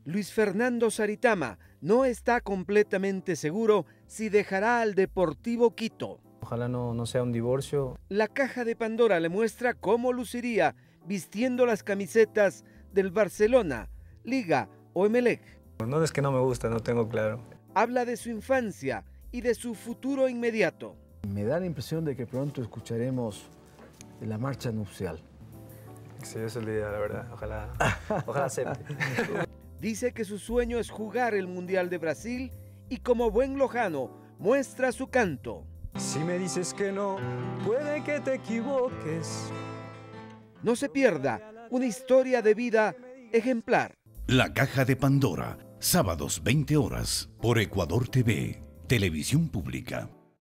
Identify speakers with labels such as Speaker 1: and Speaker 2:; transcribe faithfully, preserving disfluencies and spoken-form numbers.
Speaker 1: Luis Fernando Saritama no está completamente seguro si dejará al Deportivo Quito.
Speaker 2: Ojalá no, no sea un divorcio.
Speaker 1: La caja de Pandora le muestra cómo luciría vistiendo las camisetas del Barcelona, Liga o Emelec.
Speaker 2: No es que no me gusta, no tengo claro.
Speaker 1: Habla de su infancia y de su futuro inmediato.
Speaker 3: Me da la impresión de que pronto escucharemos la marcha nupcial.
Speaker 2: Sí, eso es la idea, la verdad. Ojalá, ojalá acepte.
Speaker 1: Dice que su sueño es jugar el Mundial de Brasil y como buen lojano muestra su canto.
Speaker 4: Si me dices que no, puede que te equivoques.
Speaker 1: No se pierda una historia de vida ejemplar.
Speaker 5: La caja de Pandora, sábados veinte horas, por Ecuador T V, Televisión Pública.